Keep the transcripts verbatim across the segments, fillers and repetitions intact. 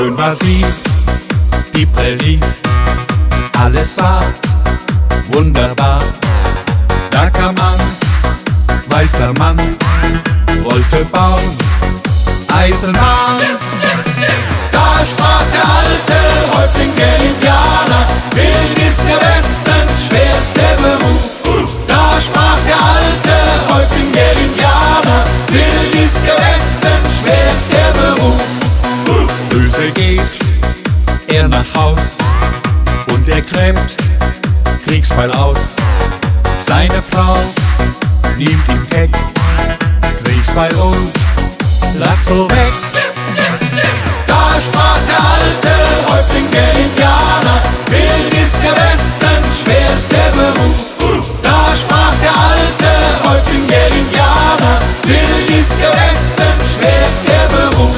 Schön war sie, die Prärie, alles sah wunderbar. Da kam an, weißer Mann, wollte bauen, Eisenbahn. Da sprach der alte Häuptling der Indianer, Wild ist der Westen, schwerster Beruf. Da sprach der alte Häuptling der Indianer, Wild ist der Westen, schwerster Beruf. Böse geht er nach Haus und er gräbt Kriegsbeil aus. Seine Frau nimmt ihm keck Kriegsbeil und Lasso weg. Da sprach der alte Häuptling der Indianer, Wild ist der Westen, schwerster Beruf. Da sprach der alte Häuptling der Indianer, Wild ist der Westen, schwerster Beruf.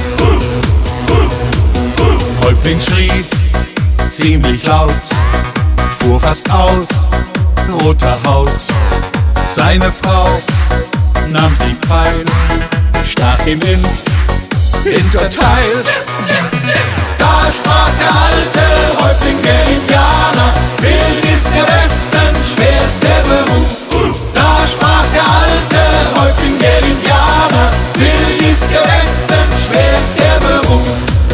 Häuptling schrie ziemlich laut, fuhr fast aus, roter Haut. Seine Frau nahm sie Pfeil, stach ihm ins Hinterteil. Da sprach der alte Häuptling der Indianer, Wild ist der Westen, schwerster Beruf. Da sprach der alte Häuptling der Indianer, Wild ist der Westen, schwerster Beruf.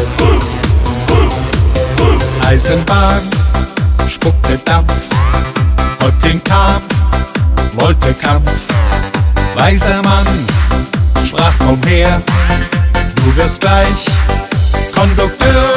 Eisenbahn spuckte Dampf, Häuptling kam, wollte Kampf. Weiser Mann sprach, komm her, du wirst gleich Kondukteur.